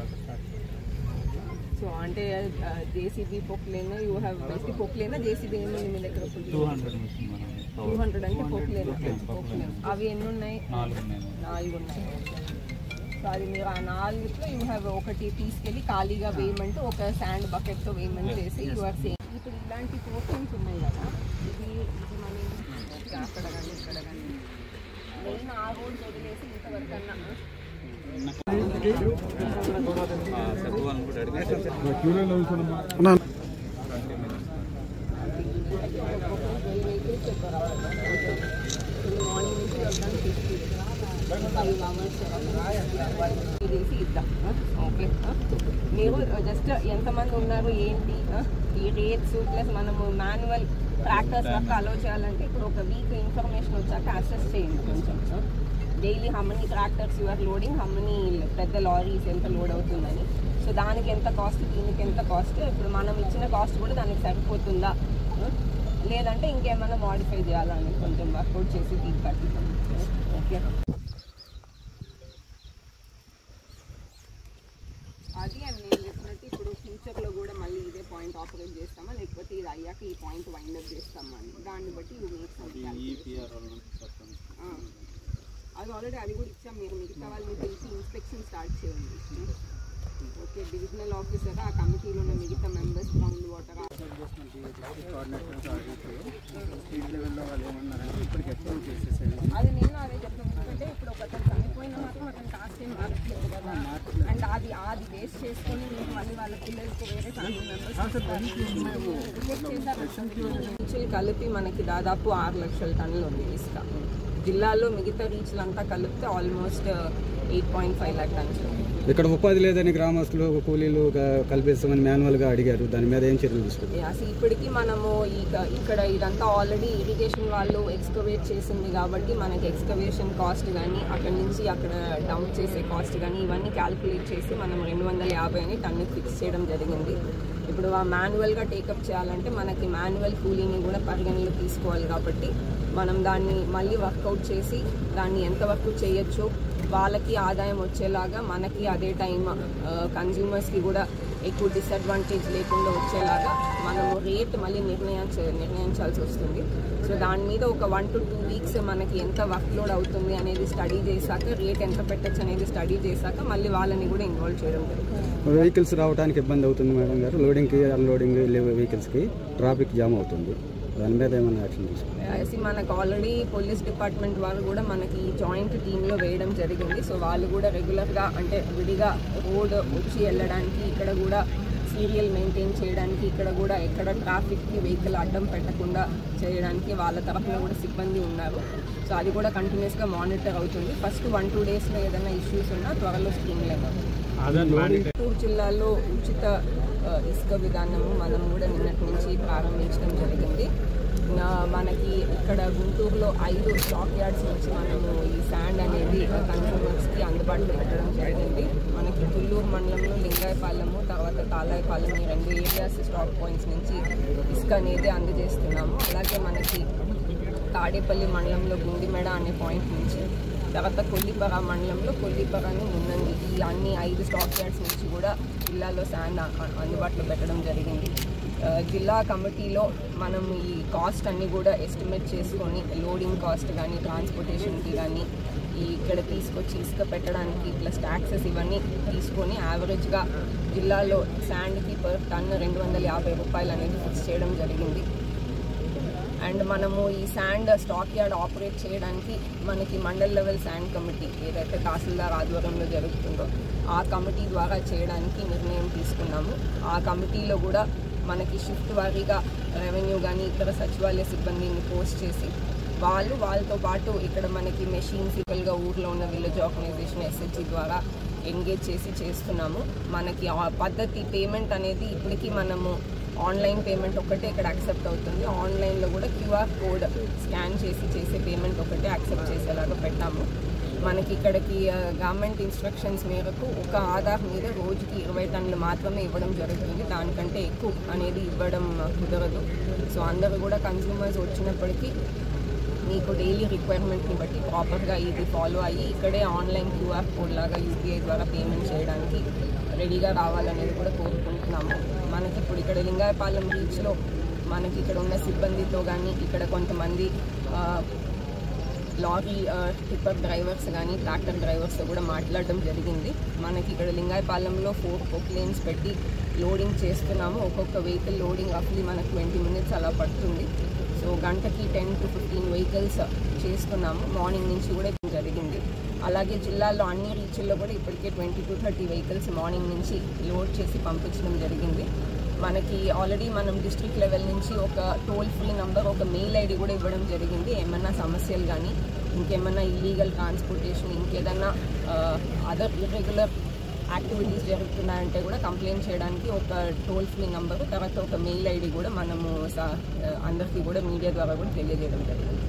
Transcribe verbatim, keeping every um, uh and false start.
So అంటే JCB Poclain you have best Poclain JCB ఎన్ని ఉంది మీ దగ్గర? టూ హండ్రెడ్ టూ హండ్రెడ్ అంటే పొక్లేనా పొక్లేనా అవి ఎన్ని ఉన్నాయి? నాలుగు ఉన్నాయి. సో అది మీరు ఆ నాలుగులో యూ హ్యావ్ ఒకటి తీసుకెళ్ళి ఖాళీగా వేయమంటే ఒక శాండ్ బకెట్తో వేయమని చేసి యూ ఆర్ సేమ్. ఇప్పుడు ఇలాంటి పోర్షన్స్ ఉన్నాయి కదా, ఇది ఇది మన అక్కడ కానీ ఇక్కడ కానీ నేను ఆ రోడ్ వదిలేసి ఇంతవరకు అన్నా మార్నింగ్ నుంచి వెళ్తాను ఫైవ్ అవర్స్ చేసి ఇద్దాం. ఓకే, మీరు జస్ట్ ఎంతమంది ఉన్నారు ఏంటి ఈ రేట్స్ ప్లస్ మనము మాన్యువల్ ట్రాక్టర్స్ వరకు అలో చేయాలంటే ఇప్పుడు ఒక వీక్ ఇన్ఫర్మేషన్ వచ్చాక అసెస్ చేయండి కొంచెం. Daily how many tractors you are loading, how many పెద్ద లారీస్ ఎంత లోడ్ అవుతుందని. సో దానికి ఎంత కాస్ట్, దీనికి ఎంత కాస్ట్, ఇప్పుడు మనం ఇచ్చిన కాస్ట్ కూడా దానికి సరిపోతుందా లేదంటే ఇంకేమైనా మోడిఫై చేయాలని కొంచెం వర్కౌట్ చేసి ఫీడ్బ్యాక్ ఇద్దాం. ఓకే, అది అని నేను చెప్పినట్టు ఇప్పుడు ఫ్యూచర్లో కూడా మళ్ళీ ఇదే పాయింట్ ఆపరేట్ చేస్తామా లేకపోతే ఇది అయ్యాక ఈ పాయింట్ వైండప్ చేస్తామా అని దాన్ని బట్టి యూ మేక్ సమ్ అది ఆల్రెడీ అది కూడా ఇచ్చాం. మీరు మిగతా వాళ్ళని తెలిసి ఇన్స్పెక్షన్ స్టార్ట్ చేయండి. ఓకే, డివిజనల్ ఆఫీసర్ ఆ కమిటీలో ఉన్న మిగతా మెంబర్స్ గ్రౌండ్ వాటర్ అది నేను అదే చెప్తాను. ఎందుకంటే ఇప్పుడు ఒక అతను చనిపోయిన మాత్రం అతను కాస్ట్ ఏం మార్చలేదు కదా, అండ్ అది అది వేస్ట్ చేసుకొని మీకు మళ్ళీ వాళ్ళ పిల్లలకి వేరే ఫ్యామిలీ మెంబర్స్ కలిపి మనకి దాదాపు ఆరు లక్షల టన్నులు ఉంది ఇసుక. జిల్లాలో మిగతా రీచ్లంతా కలిపితే almost eight point five lakh tons. ఇక్కడ ఉపాధి లేదని గ్రామస్తులు కూలీలు కల్పిస్తామని మాన్యువల్గా అడిగారు, దాని మీద ఏం చర్యలు తీసుకుంటారు? అసలు ఇప్పటికీ మనము ఇక ఇక్కడ ఇదంతా ఆల్రెడీ ఇరిగేషన్ వాళ్ళు ఎక్స్కవేట్ చేసింది కాబట్టి మనకి ఎక్స్కవేషన్ కాస్ట్ కానీ అక్కడి నుంచి అక్కడ డంప్ చేసే కాస్ట్ కానీ ఇవన్నీ క్యాల్కులేట్ చేసి మనం రెండు వందల యాభై అని టన్ను ఫిక్స్ చేయడం జరిగింది. ఇప్పుడు ఆ మాన్యువల్గా టేకప్ చేయాలంటే మనకి మాన్యువల్ కూలీని కూడా పరిగణలో తీసుకోవాలి కాబట్టి మనం దాన్ని మళ్ళీ వర్కౌట్ చేసి దాన్ని ఎంతవరకు చేయొచ్చు వాళ్ళకి ఆదాయం వచ్చేలాగా మనకి అదే టైం కన్జ్యూమర్స్కి కూడా ఎక్కువ డిసడ్వాంటేజ్ లేకుండా వచ్చేలాగా మనము రేట్ మళ్ళీ నిర్ణయించ నిర్ణయించాల్సి వస్తుంది. సో దాని మీద ఒక వన్ టు టూ వీక్స్ మనకి ఎంత వర్క్ లోడ్ అవుతుంది అనేది స్టడీ చేశాక రేట్ ఎంత పెట్టచ్చు అనేది స్టడీ చేశాక మళ్ళీ వాళ్ళని కూడా ఇన్వాల్వ్ చేయడం జరుగుతుంది. వెహికల్స్ రావడానికి ఇబ్బంది అవుతుంది మేడం గారు, లోడింగ్కి అన్లోడింగ్ వెహికల్స్కి ట్రాఫిక్ జామ్ అవుతుంది, దాని మీద ఏమైనా యాక్షన్ తీసుకుంటారు? మనకు ఆల్రెడీ పోలీస్ డిపార్ట్మెంట్ వాళ్ళు కూడా మనకి జాయింట్ టీంలో వేయడం జరిగింది. సో వాళ్ళు కూడా రెగ్యులర్గా అంటే విడిగా రోడ్ వచ్చి వెళ్ళడానికి ఇక్కడ కూడా సీరియల్ మెయింటైన్ చేయడానికి ఇక్కడ కూడా ఎక్కడ ట్రాఫిక్కి వెహికల్ అడ్డం పెట్టకుండా చేయడానికి వాళ్ళ తరఫున కూడా సిబ్బంది ఉన్నారు. సో అది కూడా కంటిన్యూస్గా మానిటర్ అవుతుంది. ఫస్ట్ వన్ టూ డేస్లో ఏదైనా ఇష్యూస్ ఉన్నా త్వరలో స్ట్రీమ్ లైన్ అవుతుంది. గుంటూరు జిల్లాలో ఉచిత ఇసుక విధానము మనం కూడా నిన్నటి నుంచి ప్రారంభించడం జరిగింది. మనకి ఇక్కడ గుంటూరులో ఐదు స్టాక్ యార్డ్స్ నుంచి మనము ఈ శాండ్ అనేది కన్స్యూమర్స్కి అందుబాటులో పెట్టడం జరిగింది. మనకి తుళ్ళూరు మండలంలో లింగాయపాలెము తర్వాత తాలాయపాలెం ఈ రెండు ఏరియాస్ స్టాక్ పాయింట్స్ నుంచి ఇసుక అనేది అందజేస్తున్నాము. అలాగే మనకి తాడేపల్లి మండలంలో గుండిమెడ అనే పాయింట్ నుంచి తర్వాత కొల్లిపర మండలంలో కొల్లిపరని మున్నంగి ఈ అన్ని ఐదు స్టాక్ యార్డ్స్ నుంచి కూడా జిల్లాలో శాండ్ అందుబాటులో పెట్టడం జరిగింది. జిల్లా కమిటీలో మనం ఈ కాస్ట్ అన్నీ కూడా ఎస్టిమేట్ చేసుకొని లోడింగ్ కాస్ట్ కానీ ట్రాన్స్పోర్టేషన్కి కానీ ఈ ఇక్కడ తీసుకొచ్చి ఇసుక పెట్టడానికి ప్లస్ ట్యాక్సెస్ ఇవన్నీ తీసుకొని యావరేజ్గా జిల్లాలో శాండ్కి పర్ టన్ రెండు వందల యాభై రూపాయలు అనేది ఫిక్స్ చేయడం జరిగింది. అండ్ మనము ఈ శాండ్ స్టాక్ యార్డ్ ఆపరేట్ చేయడానికి మనకి మండల్ లెవెల్ శాండ్ కమిటీ ఏదైతే తహసీల్దార్ ఆధ్వర్యంలో జరుగుతుందో ఆ కమిటీ ద్వారా చేయడానికి నిర్ణయం తీసుకున్నాము. ఆ కమిటీలో కూడా మనకి షిఫ్ట్ వారీగా రెవెన్యూ కానీ ఇతర సచివాలయ సిబ్బందిని పోస్ట్ చేసి వాళ్ళు వాళ్ళతో పాటు ఇక్కడ మనకి మెషిన్స్ ఈక్వల్గా ఊర్లో ఉన్న విలేజ్ ఆర్గనైజేషన్ ఎస్హెచ్జి ద్వారా ఎంగేజ్ చేసి చేస్తున్నాము. మనకి ఆ పద్ధతి పేమెంట్ అనేది ఇప్పటికీ మనము ఆన్లైన్ పేమెంట్ ఒకటే ఇక్కడ యాక్సెప్ట్ అవుతుంది. ఆన్లైన్లో కూడా క్యూఆర్ కోడ్ స్కాన్ చేసి చేసే పేమెంట్ ఒకటే యాక్సెప్ట్ చేసేలాగా పెట్టాము. మనకి ఇక్కడికి గవర్నమెంట్ ఇన్స్ట్రక్షన్స్ మేరకు ఒక ఆధార్ మీద రోజుకి ఇరవై టన్నులు మాత్రమే ఇవ్వడం జరుగుతుంది, దానికంటే ఎక్కువ అనేది ఇవ్వడం కుదరదు. సో అందరూ కూడా కన్స్యూమర్స్ వచ్చినప్పటికీ మీకు డైలీ రిక్వైర్మెంట్ని బట్టి ప్రాపర్గా ఇది ఫాలో అయ్యి ఇక్కడే ఆన్లైన్ క్యూఆర్ కోడ్ లాగా యూపీఐ ద్వారా పేమెంట్ చేయడానికి రెడీగా రావాలనేది కూడా కోరుకుంటున్నాము. మనకి ఇప్పుడు ఇక్కడ లింగాయపాలెం బీచ్లో మనకి ఇక్కడ ఉన్న సిబ్బందితో కానీ ఇక్కడ కొంతమంది లారీ టిప్పర్ డ్రైవర్స్ కానీ ట్రాక్టర్ డ్రైవర్స్తో కూడా మాట్లాడడం జరిగింది. మనకి ఇక్కడ లింగాయపాలెంలో ఫోర్ పొక్లేన్స్ పెట్టి లోడింగ్ చేస్తున్నాము. ఒక్కొక్క వెహికల్ లోడింగ్ అఫ్లీ మనకు ట్వంటీ మినిట్స్ అలా పడుతుంది. సో గంటకి టెన్ టు ఫిఫ్టీన్ వెహికల్స్ చేస్తున్నాము. మార్నింగ్ నుంచి కూడా జరిగింది. అలాగే జిల్లాలో అన్ని రీచ్ల్లో కూడా ఇప్పటికే twenty to thirty vehicles morning నుంచి లోడ్ చేసి పంపించడం జరిగింది. మనకి ఆల్రెడీ మనం డిస్ట్రిక్ట్ లెవెల్ నుంచి ఒక టోల్ ఫ్రీ నంబర్, ఒక మెయిల్ ఐడి కూడా ఇవ్వడం జరిగింది. ఏమన్నా సమస్యలు కానీ ఇంకేమన్నా ఇల్లీగల్ ట్రాన్స్పోర్టేషన్, ఇంకేదన్నా అదర్ ఇర్రెగ్యులర్ యాక్టివిటీస్ జరుగుతున్నాయంటే కూడా కంప్లైంట్ చేయడానికి ఒక టోల్ ఫ్రీ నంబరు, తర్వాత ఒక మెయిల్ ఐడి కూడా మనము అందరికీ కూడా మీడియా ద్వారా కూడా తెలియజేయడం జరిగింది.